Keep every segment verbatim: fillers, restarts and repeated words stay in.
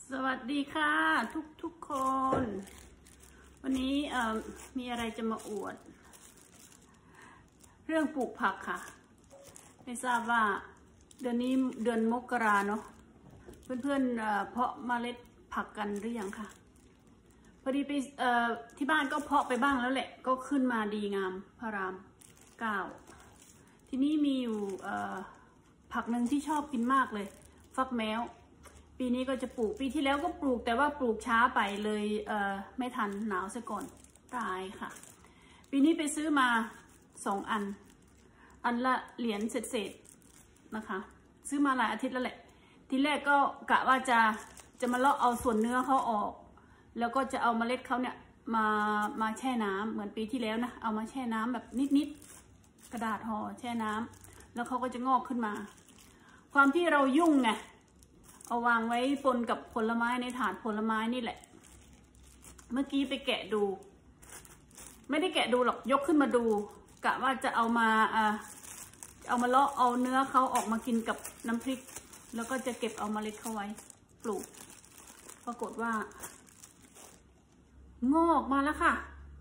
สวัสดีค่ะทุกทุกคน วันนี้มีอะไรจะมาอวด เรื่องปลูกผักค่ะไม่ทราบว่าเดือนนี้เดือนมกราเนาะเพื่อนๆเพาะเมล็ดผักกันหรือยังคะพอดีไปที่บ้านก็เพาะไปบ้างแล้วแหละก็ขึ้นมาดีงามพระรามเก้าทีนี้มีอยู่ผักหนึ่งที่ชอบกินมากเลยฟักแมวปีนี้ก็จะปลูกปีที่แล้วก็ปลูกแต่ว่าปลูกช้าไปเลยเอ่อไม่ทันหนาวซะก่อนตายค่ะปีนี้ไปซื้อมาสองอันอันละเหรียญเศษๆนะคะซื้อมาหลายอาทิตย์แล้วแหละทีแรกก็กะว่าจะจะมาเลาะเอาส่วนเนื้อเขาออกแล้วก็จะเอาเมล็ดเขาเนี่ยมามาแช่น้ำเหมือนปีที่แล้วนะเอามาแช่น้ำแบบนิดๆกระดาษห่อแช่น้ำแล้วเขาก็จะงอกขึ้นมาความที่เรายุ่งไงเอาวางไว้ปนกับผลไม้ในถาดผลไม้นี่แหละเมื่อกี้ไปแกะดูไม่ได้แกะดูหรอกยกขึ้นมาดูกะว่าจะเอามาอ่าเอามาเลาะเอาเนื้อเขาออกมากินกับน้ำพริกแล้วก็จะเก็บเอาเมล็ดเขาไว้ปลูกปรากฏว่างอกมาแล้วค่ะ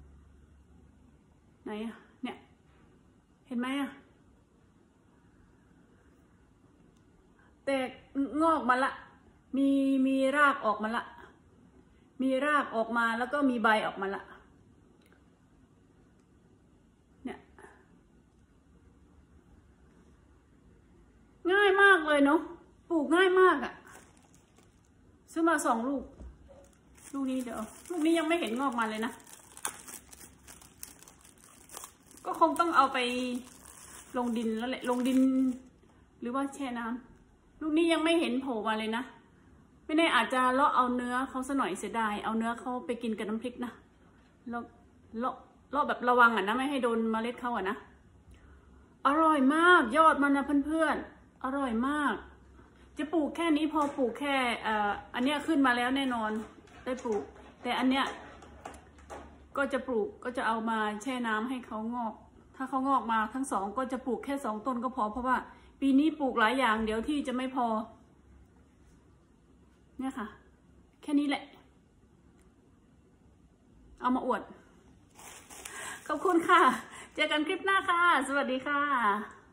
ไหนอะเนี่ยเห็นไหมอะแต่งอกมาละมีมีรากออกมาละมีรากออกมาแล้วก็มีใบออกมาละเนี่ยง่ายมากเลยเนาะปลูกง่ายมากอะซื้อมาสองลูกลูกนี้เดี๋ยวลูกนี้ยังไม่เห็นงอกมาเลยนะก็คงต้องเอาไปลงดินแล้วแหละลงดินหรือว่าแช่น้ำลูกนี้ยังไม่เห็นโผล่มาเลยนะไม่แน่อาจจะเลาะเอาเนื้อเขาซะหน่อยเสียดายเอาเนื้อเขาไปกินกับน้ำพริกนะเลาะเลาะเลาะแบบระวังอ่ะนะไม่ให้โดนเมล็ดเขาอ่ะนะอร่อยมากยอดมันนะเพื่อนๆอร่อยมากจะปลูกแค่นี้พอปลูกแค่เอ่ออันเนี้ยขึ้นมาแล้วแน่นอนได้ปลูกแต่อันเนี้ยก็จะปลูกก็จะเอามาแช่น้ำให้เขางอกถ้าเขางอกมาทั้งสองก็จะปลูกแค่สองต้นก็พอเพราะว่าปีนี้ปลูกหลายอย่างเดี๋ยวที่จะไม่พอเนี่ยค่ะแค่นี้แหละเอามาอวดขอบคุณค่ะเจอกันคลิปหน้าค่ะสวัสดีค่ะ